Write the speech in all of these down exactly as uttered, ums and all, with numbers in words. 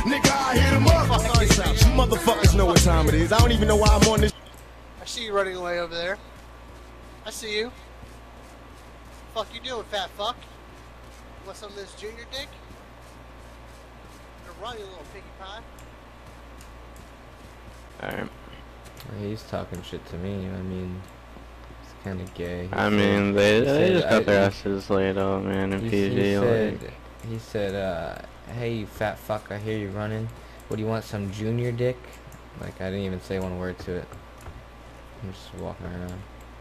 Nigga, I hit him up. Check this out. You motherfuckers know what time it is. I don't even know why I'm on this. I see you running away over there. I see you. Fuck you doing, fat fuck? You want some of this junior dick? You're running, you little piggy pie. Alright. He's talking shit to me. I mean, it's kind of gay. He I said, mean, they, they said, just got I, their asses laid out, man, in he, P G. He said, like. he said, uh, hey, you fat fuck, I hear you running. What, do you want some junior dick? Like, I didn't even say one word to it. I'm just walking around.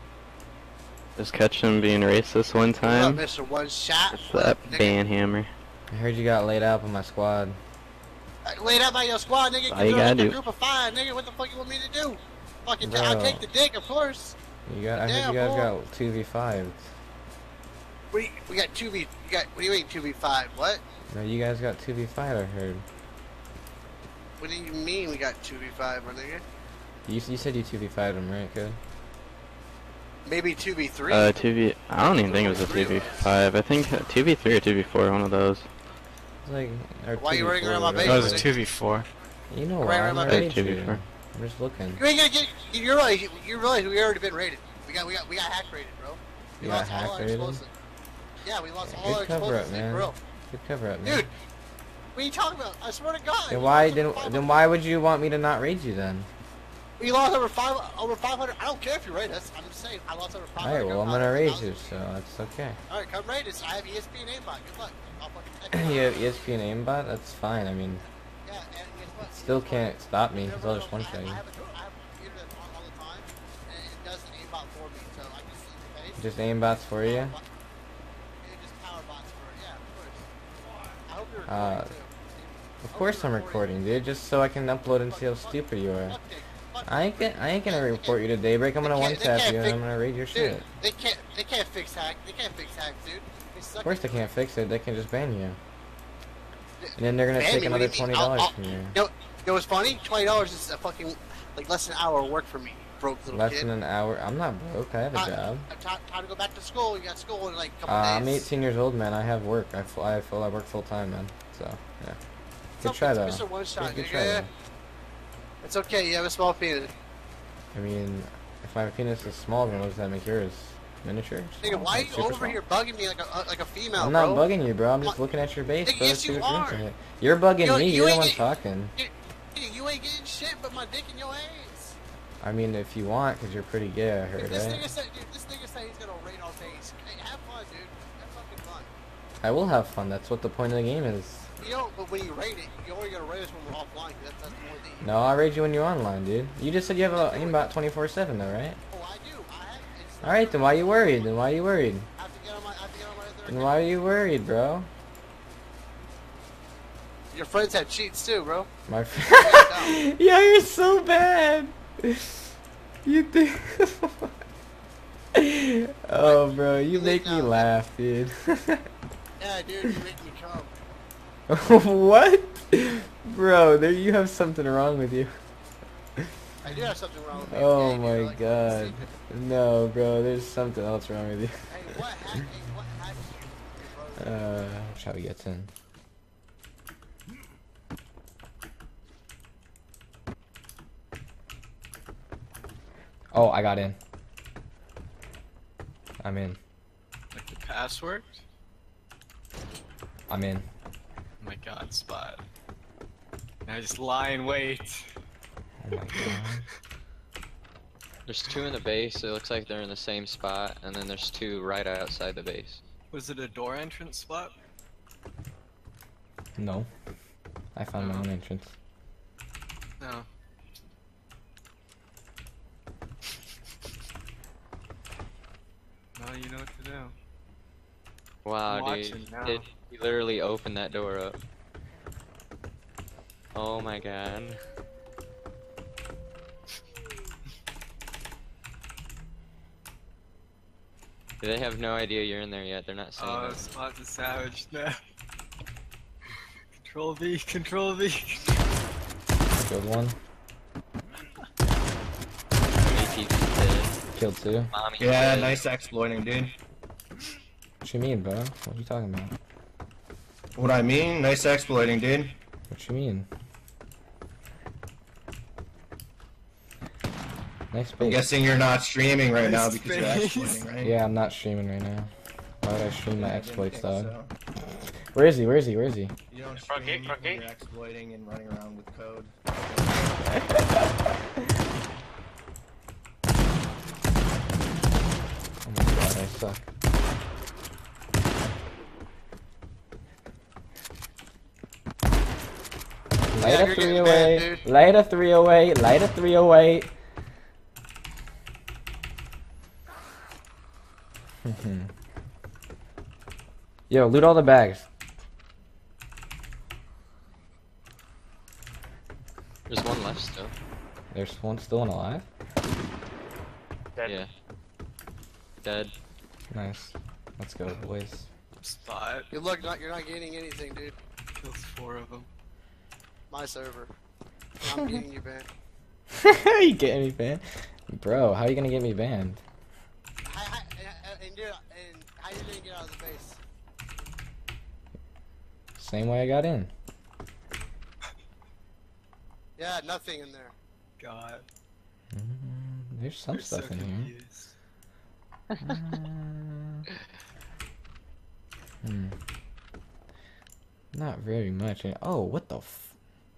Just catch him being racist one time. Mister One Shot. It's that ban hammer. I heard you got laid out by my squad. I laid out by your squad, nigga. All you You're gotta like a do. group of five, nigga. What the fuck you want me to do? Fucking, Bro. I'll take the dick, of course. You got, I Damn, heard you guys boy. got two v five. We we got two v. You got what do you mean two v five? What? No, you guys got two v five, I heard. What do you mean we got two v five, my nigga? You, you said you two v five them, right? Good. Maybe two v three. Uh, two v. I don't even think it was a two v five. I think two v three or two v four, one of those. It's like, or Why you running around my right? base? That was a two v four. You know Right why? around I'm my not base. raid two v you. four. I'm just looking. You ain't gonna get. You realize you, you realize we already been raided. We got we got we got hack raided, bro. We You got lost all hack our raided? explosives. Yeah, we lost Yeah, all our good cover up, explosives, man. bro. Good cover up, man. Dude, what are you talking about? I swear to God. Then we why lost over then five then hundred why would you want me to not raid you then? We lost over five over five hundred. I don't care if you raid us. I'm just saying I lost over five hundred. Alright, well I'm gonna raid you, so that's okay. All right, come raid us. I have E S P and aimbot. Good luck. I'll fucking text You have E S P and aimbot? That's fine. I mean, Yeah, and guess what? still can't stop me because I'll just one I shot have, you. I have a, I have a computer that's on all the time, and it does an aimbot for me, so I can see your face. Just aimbots for you? It just power bots for it. Yeah, of course. I hope you're Uh, recording too. Of course I'm recording, dude, just so I can upload and see how stupid you are. I ain't gonna, I ain't gonna report you to Daybreak. I'm gonna one tap you and I'm gonna raid your Dude, shit. they can't, they can't fix hack. They can't fix hack, dude. They suck. Of course they can't fix it. They can just ban you. And then they're gonna Ban take me, another what do you twenty mean? I'll- dollars I'll- from you. You know, you know what's funny? Twenty dollars is a fucking like less than an hour of work for me, broke little Less kid. than an hour. I'm not broke. I have a Time- job. Time, time to go back to school. You got school in like a Uh, couple I'm days. eighteen years old, man. I have work. I full, I full, I work full time, man. So yeah. Good It's try okay, though. Mister One Shot, Good, good nigga. try though. It's okay. You have a small penis. I mean, if my penis is small, then what does that make yours? Miniature? Nigga, Small? why are Like you super over small? here bugging me like a uh, like a female, I'm not bro? bugging you, bro. I'm just What? looking at your base, Nigga, bro. yes, See you what you're are. doing. You're bugging You- me. you You're the ain't one get- talking. You, you ain't getting shit but my dick in your ass. I mean, if you want, because you're pretty gay, I heard, Dude, this right? nigga said, dude, this nigga said he's gonna raid our base. Hey, have fun, dude. Have fucking fun. I will have fun. That's what the point of the game is. You know, but when you raid it, you're only gonna raid us when we're offline. 'Cause that's, that's the only thing. You No, I'll raid you when you're online, dude. You just said you have a aimbot twenty-four seven, though, right? Oh, I do. I have. It's not Alright, then why are you worried? Then why are you worried? I have to get on my. I have to get on my other Then why are you worried, bro? Your friends have cheats too, bro. My friend. Yeah, you're so bad. You think? Oh, bro, you make me laugh, dude. Yeah, dude, you make me come. What? Bro, there you have something wrong with you. I do have something wrong with me. Oh Yeah, my dude, like, god. No, bro, there's something else wrong with you. Hey, what hack? Hey, what hack? Bro? Uh, shall we get in? Oh, I got in. I'm in. Like the password? I'm in. Oh my god, Spot. Now just lie in wait. Oh my god. There's two in the base. It looks like they're in the same spot, and then there's two right outside the base. Was it a door entrance spot? No. I found my own entrance. No. Now you know what to do. Wow, I'm dude. watching now. It, he literally opened that door up. Oh my god. They have no idea you're in there yet. They're not saying Oh, that. Spot's a savage now. Control V, Control V. Killed one. A T V's dead. Killed two. Mommy's Yeah, dead. nice exploiting, dude. What you mean, bro? What you talking about? What I mean, nice exploiting, dude. What you mean? Nice I'm base. guessing you're not streaming right now Nice because you're face. exploiting, right? Yeah, I'm not streaming right now. Why would I stream my I didn't exploits, think dog? so. Where is he? Where is he? Where is he? You don't Front stream gate, front when gate. you're exploiting and running around with code. Oh my god, I suck. Light Yeah, a you're three getting away. banned, dude. Light a three away. Light a three away. Yo, loot all the bags. There's one left still. There's one still alive. Dead. Yeah. Dead. Nice. Let's go, boys. Spot. Good luck. Not you're not getting anything, dude. Killed four of them. My server. I'm getting you banned. You get me banned? Bro, how are you gonna get me banned? Hi, hi, and, and dude, and how you didn't get out of the base? Same way I got in. Yeah, nothing in there. God. Mm, there's some They're stuff so in here. confused. Uh, hmm. Not very much. Oh, what the f-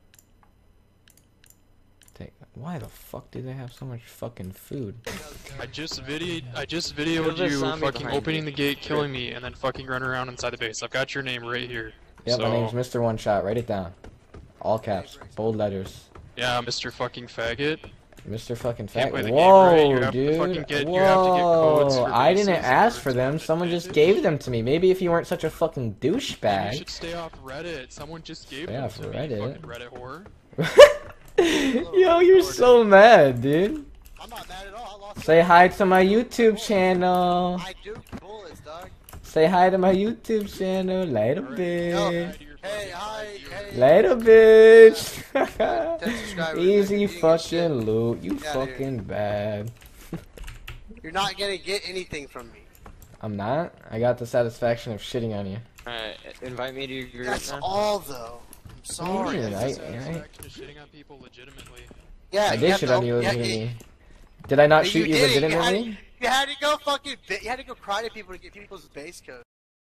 Take, why the fuck do they have so much fucking food? I just videoed I just videoed There's a you zombie fucking behind opening you. the gate, killing me, and then fucking running around inside the base. I've got your name right here. Yeah, so, my name's Mister One Shot. Write it down. All caps, bold letters. yeah, Mister fucking faggot. Mister fucking Can't fat. play the game Whoa, right, you have to dude. fucking get- Whoa. you have to get codes for I didn't bases ask or for it's them. not Someone just advantage. gave them to me. Maybe if you weren't such a fucking You douchebag. should stay off Reddit. Someone just gave Stay them off to Reddit? me, fucking Reddit whore. Yo, you're so mad, dude. I'm not mad at all. I lost. Say hi to my YouTube channel. I do bullets, dog. Say hi to my YouTube channel. Later, Alright. bitch. Hey, hi, hey. Later, bitch. ten subscribers, Easy man. You can get shit. fucking loot. You Get outta here. fucking bad. You're not gonna get anything from me. I'm not. I got the satisfaction of shitting on you. Alright, invite me to your group That's now. all, though. I'm sorry. Yeah, That's I- just- I- Satisfaction is shitting on people legitimately. yeah, I you did have shit to on you open- yeah, legitimately. Did I not you shoot you did it. You had, legitimately? you had to go fucking. Bi- you had to go cry to people to get people's base code.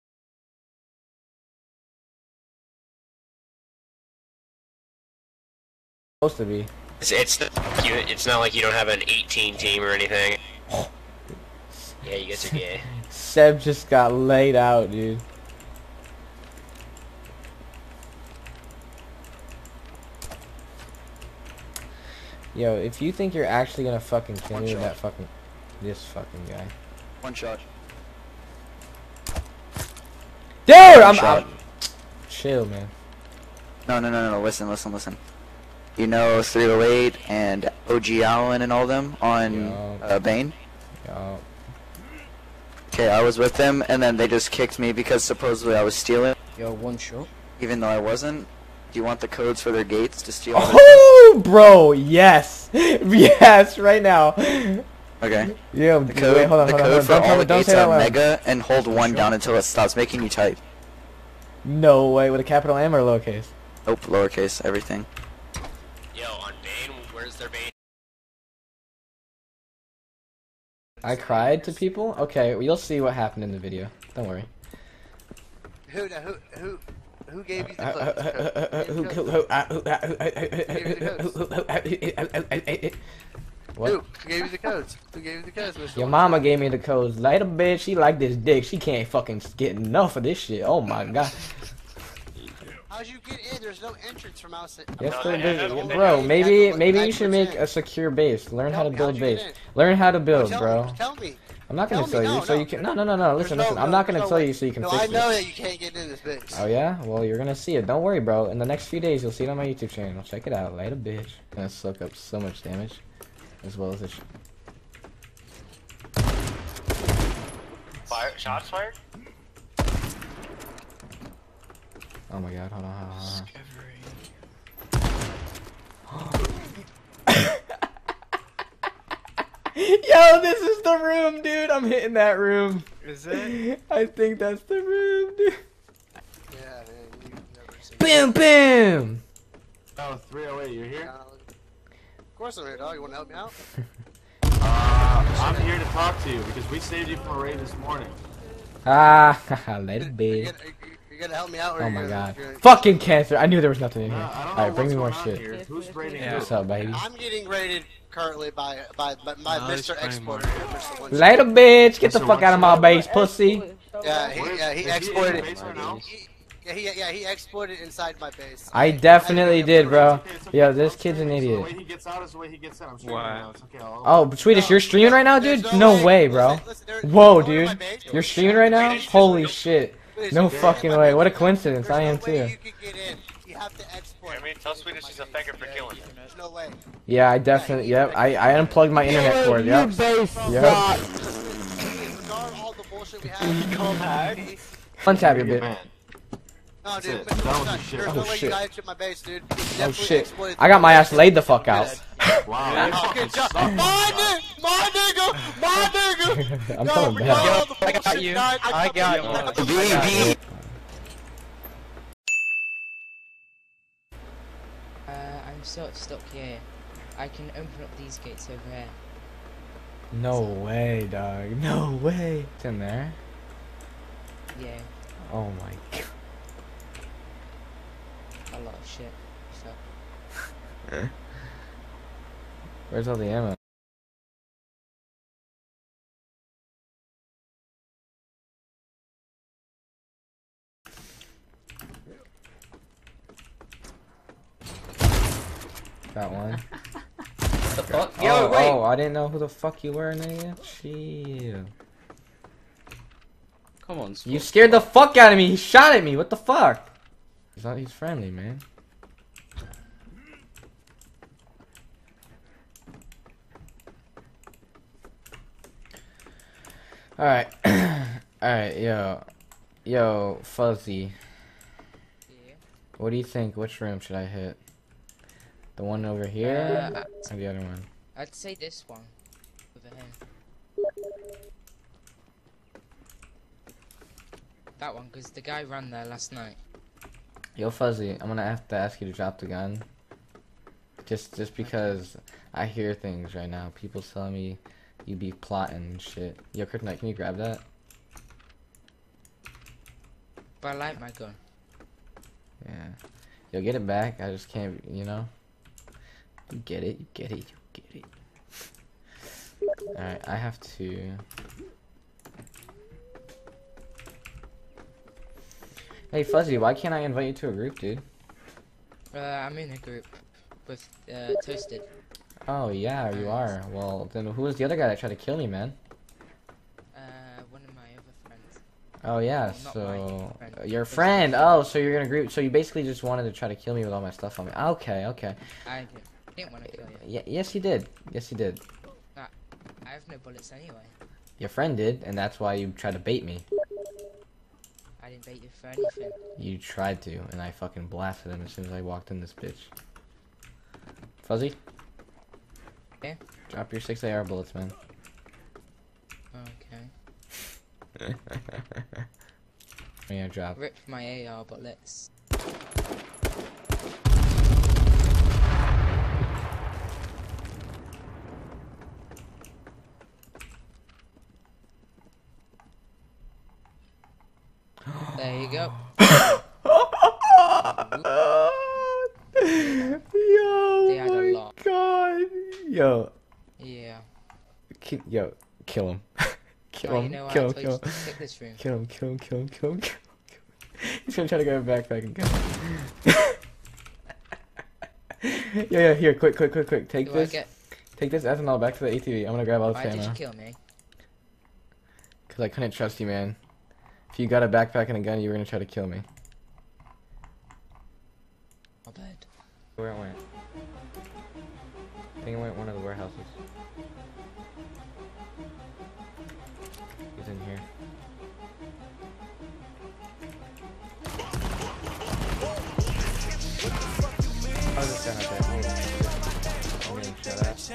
Supposed to be. It's it's not, you, it's not like you don't have an eighteen team or anything. Yeah, you guys are gay. Seb just got laid out, dude. Yo, if you think you're actually gonna fucking kill me with that fucking... This fucking guy. One shot. Dude! I'm... shot. I'm chill, man. No, no, no, no, no. Listen, listen, listen. You know three oh eight and O G Allen and all them on Yeah. uh, Bane? Yo. Okay, I was with them, and then they just kicked me because supposedly I was stealing, Yo, one shot. even though I wasn't. Do you want the codes for their gates to steal? their- Oh, bro, yes. Yes, right now. Okay. Yo, The code, wait, hold on, the hold on, code hold on. for Don't, tell all me, the don't gates say that are loud. mega, and hold one down until it stops making you type. No way, with a capital M or lowercase? Nope, lowercase, everything. Yo, on Bane, where's their Bane? I cried to people? Okay, well, you'll see what happened in the video. Don't worry. Who, who, who, who gave you the Uh, code? who- Who, who- uh, who- uh, What? who gave you the codes? Who gave you the codes, Mister Your One? mama gave me the codes. Later, bitch. She like this dick. She can't fucking get enough of this shit. Oh my god. How'd you get in? There's no entrance from outside. Yes, No, there they is. have only- Bro, they maybe have to maybe look you should backwards make in. a secure base. Learn how to Tell me, build how'd you get base. in? Learn how to build, tell bro. Me, tell me. I'm not gonna Tell tell me, you, no, so no. you can. No, no, no, no. Listen, There's listen. no- I'm no- not gonna no tell way. you so you can No, fix I know it. that you can't get in this base. Oh yeah? Well, you're gonna see it. Don't worry, bro. In the next few days, you'll see it on my YouTube channel. Check it out. Later, bitch. Gonna soak up so much damage, as well as it. Fire, shots fired? Oh my god, hold on, hold on, hold on. Yo, this is the room, dude. I'm hitting that room. Is it? I think that's the room, dude. Yeah, man. You've never seen. Boom, boom. Oh, three oh eight, you're here? Of course I'm here, dog. You want to help me out? Uh, I'm here to talk to you because we saved you from a raid this morning. Ah, let it be. You're gonna, you're gonna help me out? Or Oh you're my gonna, god. you're gonna... Fucking cancer. I knew there was nothing in here. No, I don't know Alright, bring what's me more going on shit. here. Who's raiding Yeah. who? What's up, baby? I'm getting raided currently by by by, by No, Mister there's plenty Exporter. more. Mister One Later, bitch. Get the Mister fuck out of my One base, pussy. Yeah, he, Where- yeah, he is he in the exported. base right now? He, yeah, he, yeah, he exported inside my base. I definitely did, bro. It's okay, it's okay. Yo, this I'm kid's an streaming, so idiot. the way he gets out is the way he gets in. I'm streaming Why? right now. It's okay. I'll Oh, Swedish, you're streaming right now, dude? There's No way, bro. Listen, listen, there- Whoa, go to my dude. base. You're streaming right now? Holy shit. Please, No go to fucking my way. base. What a coincidence. There's I no am way too. You can get in. You have to export. I mean, tell Swedish he's a faggot for killing. There's no way. Yeah, I definitely. Yep, I I unplugged my internet cord. Yep. Yep. Regard all the bullshit we have. Untap your You're bit. banned. No, That's dude, it. Mister Done with One your Shot, shit. there's Oh, no way shit. you guys hit my base, dude. You Oh definitely shit. exploited I got my ass laid the fuck out. Wow. Yeah, you oh, fucking good job. suck. My nigga, my nigga, my nigga. I'm Yo, coming regard back. all the I got bullshit you. died. I got you. I V V. Uh, I'm sort of stuck here. I can open up these gates over here. No way, dog. No way. It's in there. Yeah, Oh my god. a lot of shit. So, Where's all the ammo? Got one. The fuck? Oh, oh, I didn't know who the fuck you were, nigga. Chill. Come on, You scared the fuck out of me. He shot at me. What the fuck? He's not. He's friendly, man. All right, all right, yo, yo, Fuzzy. yeah. What do you think? Which room should I hit? The one over here, Uh, or the other one? I'd say this one. Over here. That one, because the guy ran there last night. Yo, Fuzzy, I'm gonna have to ask you to drop the gun. Just, just because I hear things right now. People telling me you be plotting and shit. Yo, Kryptonite, can you grab that? But I like my gun. Yeah. Yo, get it back. I just can't, you know. You get it. You get it. You get it. All right, I have to. Hey, Fuzzy, why can't I invite you to a group, dude? Uh, I'm in a group with uh, Toasted. Oh, yeah, you are. Well, then who was the other guy that tried to kill me, man? Uh, one of my other friends. Oh, yeah, Well, not so... my friend. uh, Your friend! Oh, so you're gonna group... So you basically just wanted to try to kill me with all my stuff on me. Okay, okay. I didn't, didn't want to kill you. Yeah, yes, you did. Yes, you did. I have no bullets anyway. Your friend did, and that's why you tried to bait me. I didn't bait you for anything. You tried to, and I fucking blasted him as soon as I walked in this bitch. Fuzzy? Yeah? Drop your six A R bullets, man. Okay. Yeah, drop. Rip my A R bullets. There you go. Yo, They had a my lot. God. Yo, Yeah. ki yo, kill him. kill Oh, him, you know what? kill I him, told you kill to him. pick this room. Kill him, kill him, kill him, kill him, kill him. Kill him. He's gonna try to grab a backpack and kill him. Yo, yo, here, quick, quick, quick, quick. Take Do this. I get? Take this ethanol back to the A T V. I'm gonna grab all the Why did you ammo. kill me? Cause I couldn't trust you, man. If you got a backpack and a gun, you were gonna try to kill me. My bad. Where it went? I think it went one of the warehouses. He's in here. Oh, this guy not there. Holy shit. I'm getting shot at.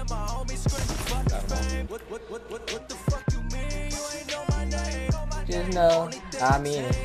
Just know, I mean it.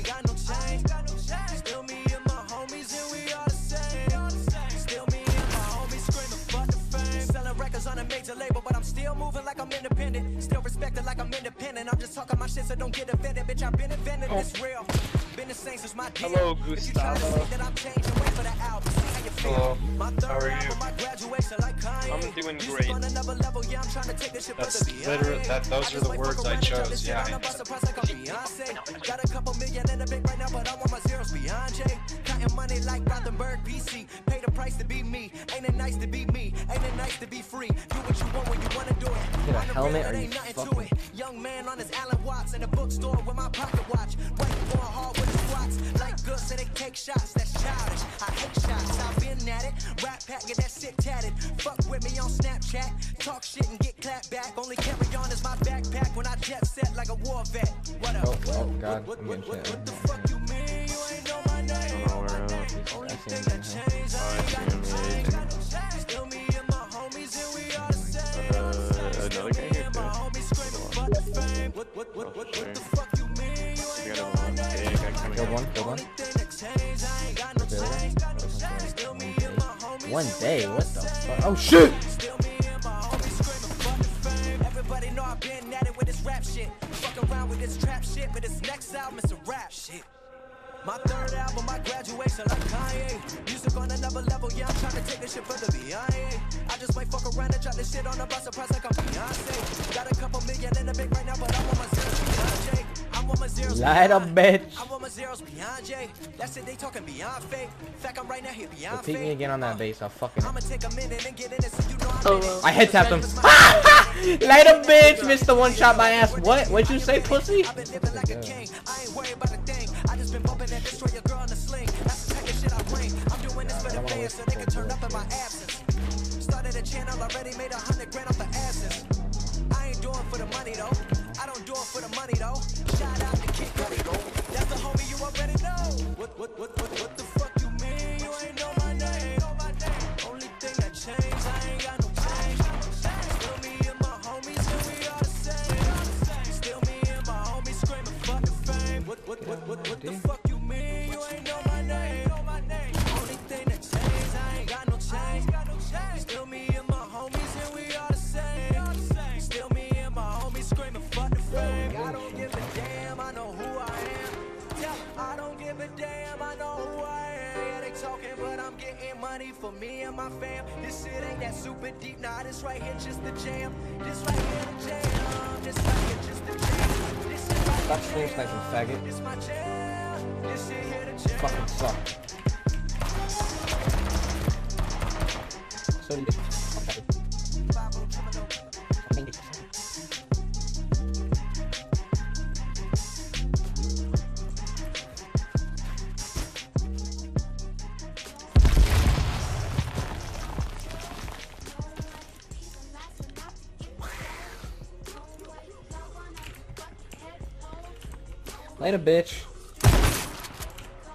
On a major label, but I'm still moving like I'm independent. Still respected like I'm independent. I'm just talking my shit, so don't get offended. Bitch, I've been invented, it's real. Been the same since my deal. Hello, If you try to Gustavo. say that I'm changing, wait for the album. See how you feel. Hello. My third How are you? album, my graduation, like Kanye. I'm doing Music great. on another level, yeah, I'm trying to take this shit That's further beyond. literally that. Those are just the might words fuck I around and drop chose. this shit Yeah. on a bus surprise like I'm Beyonce. Got a couple million in the bank right now, but I want my zeros beyond Jay. Counting money like Rothenberg P C. Pay the price to be me. Ain't it nice to be me? Ain't it nice to be free? Do what you want when you wanna do it. Get a On the helmet real, or it you ain't nothing to fucking... it. Young man on his Allen Watts in the bookstore with my pocket watch. Waiting going hard with the squats. Like good, so they take shots. That's childish. I hate shots. I've been at it. Rap pack, get that shit tatted. Fuck with me on Snapchat. Talk shit and get clapped back. Only carry on is my backpack when I jet set like a war vet. What up? Oh, oh god, What, I'm what, getting what, shit. what the fuck you mean? You ain't know my name. Only thing that changed, I ain't got no change. Still me and my homies, and we all the same. Still me and my homies screaming for the fame. What, what, what, what, what the fuck you mean? You ain't know my name. Killed one, killed one. Only thing that changed, I ain't got no change. Still me and my homies, One and we day, all what the the same. fuck? Oh shit! Still me and my homies screaming for the fame. Everybody know I've been at it with this rap shit. Fuck around with this trap shit, but this next album is a rap shit. My third album, my graduation, like Kanye. Music on another level, yeah, I'm trying to take this shit further beyond. I just might fuck around and drop this shit on a bus surprise like I'm Beyonce. Got a couple million in the bank right now, but I want my zeros beyond Jay. I want my zeros Light up, bitch. I want my zeros beyond Jay. That's it, they talking beyond fake. In fact, I'm right now here beyond Repeat me again on that bass, I'll fucking... I'ma take a minute and get in it so you know I'm in it. I head tapped him. Light up, bitch! Missed the one shot my ass. What? What'd you say, pussy? I've been living like a king. I ain't worried about a thing. I just been bumping and destroy your girl in a sling. That's the type of shit I bring. I'm doing this for the fans so they can turn up in my absence. Started a channel, already made a hundred grand off the asses. I ain't doing for the money though. I don't do it for the money though. Shout out to Kid Cudi though. That's the homie you already know. What what what what what the fuck you mean? You ain't know my name. Only thing that changed, I ain't got no change. Still me and my homies, and we all the same. Still me and my homies screaming fuck the fame. What what what what what the fuck you mean? You ain't know my name. Only thing that changed, I ain't got no change. Still me and my homies, and we all the same. Still me and my homies screaming fuck the fame. I don't give a damn, I know who I am. Tell 'em I don't give a damn, I know who I am. Yeah, they talking, but I'm getting money for me and my fam. This shit ain't that super deep, nah, this right here just the jam. This right here the jam. This right here just the jam. This shit right Stop stream sniping, faggot. This my jam. This shit here the jam. Fucking suck. So lit. Later, bitch.